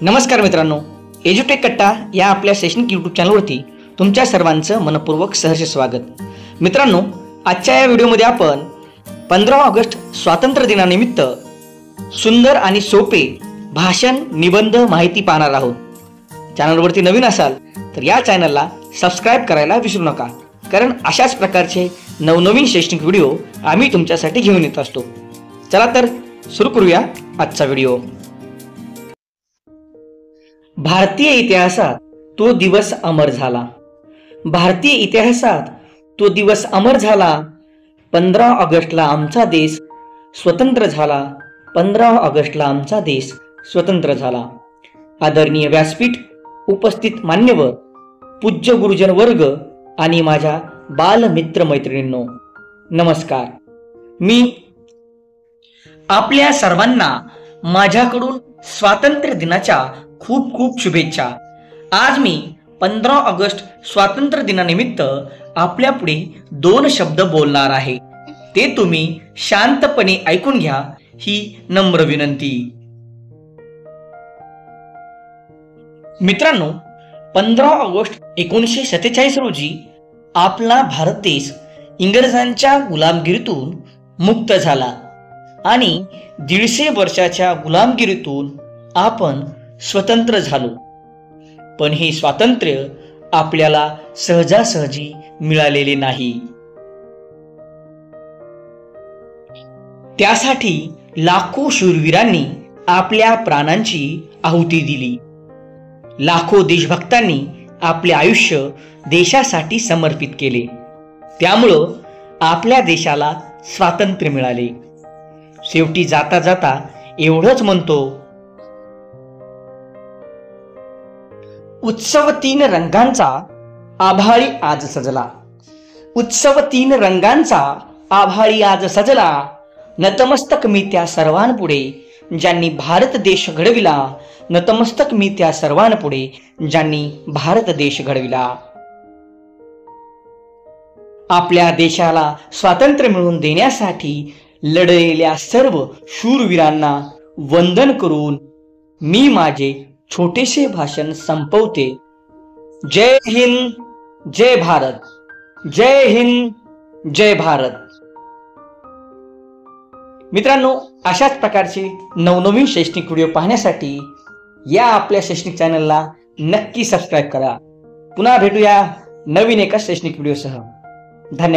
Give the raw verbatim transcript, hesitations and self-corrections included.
नमस्कार मित्रांनो, एज्युटेक कट्टा या आपल्या शैक्षणिक यूट्यूब चॅनलवरती तुमच्या सर्वांचं मनपूर्वक सहर्ष स्वागत। मित्रांनो, आजच्या या व्हिडिओमध्ये आपण पंधरा ऑगस्ट स्वातंत्र्य दिनानिमित्त सुंदर आणि सोपे भाषण निबंध माहिती पाहणार आहोत। चॅनलवरती नवीन असाल तर या चॅनलला सबस्क्राइब करायला विसरू नका, कारण अशाच प्रकारचे नवनवीन शैक्षणिक व्हिडिओ आम्ही तुमच्यासाठी घेऊन येत असतो। चला तर सुरू करूया आजचा व्हिडिओ। भारतीय इतिहासात तो दिवस अमर झाला। भारतीय इतिहासात तो दिवस अमर झाला। पंधरा ऑगस्टला आमचा देश स्वतंत्र झाला। पंधरा ऑगस्टला आमचा देश स्वतंत्र झाला। आदरणीय व्यासपीठ, उपस्थित मान्यवर, पूज्य गुरुजन वर्ग आणि माझ्या बालमित्र मैत्रिणींनो, नमस्कार। मी आपल्या सर्वांना माझ्याकडून स्वातंत्र्य दिनाच्या खूप खूप शुभेच्छा। आज मी पंधरा ऑगस्ट स्वातंत्र्य दिनानिमित्त आपल्या पुढे दोन शब्द बोलणार आहे, ते तुम्ही शांतपणे ऐकून घ्या, ही नम्र विनंती। मित्रांनो, पंधरा ऑगस्ट एकोणीसशे सत्तेचाळीस रोजी आपला भारत देश इंग्रजांच्या गुलामगिरीतून मुक्त झाला आणि दीडशे वर्षाच्या गुलामगिरीतून आपण स्वतंत्र झालो। पण हे स्वातंत्र्य आपल्याला सहजासहजी मिळालेले नाही। त्यासाठी लाखो शूरवीरांनी आपल्या प्राणांची आहुती दिली। लाखो देशभक्तांनी आपले आयुष्य देशासाठी समर्पित केले। त्यामुळं आपल्या देशाला स्वातंत्र्य मिळाले। शेवटी जाता जाता एवढंच म्हणतो, उत्सव तीन रंगांचा आभाळी आज सजला। उत्सव तीन रंगांचा आभाळी आज सजला। नतमस्तक मी त्या सर्वांपुढे ज्यांनी भारत देश घडविला। नतमस्तक मी त्या सर्वांपुढे ज्यांनी भारत देश घडविला। आपल्या देशाला स्वातंत्र्य मिळवून देण्यासाठी लढलेल्या सर्व शूरवीरांना वंदन करून मी माझे छोटेसे भाषण संपवते। जय हिंद, जय भारत। जय हिंद, जय भारत। मित्रांनो, अशाच प्रकारचे नवनवीन शैक्षणिक व्हिडिओ पाहण्यासाठी या आपल्या शैक्षणिक चॅनलला नक्की सबस्क्राइब करा। पुन्हा भेटूया नवीन एका शैक्षणिक व्हिडिओसह। धन्यवाद।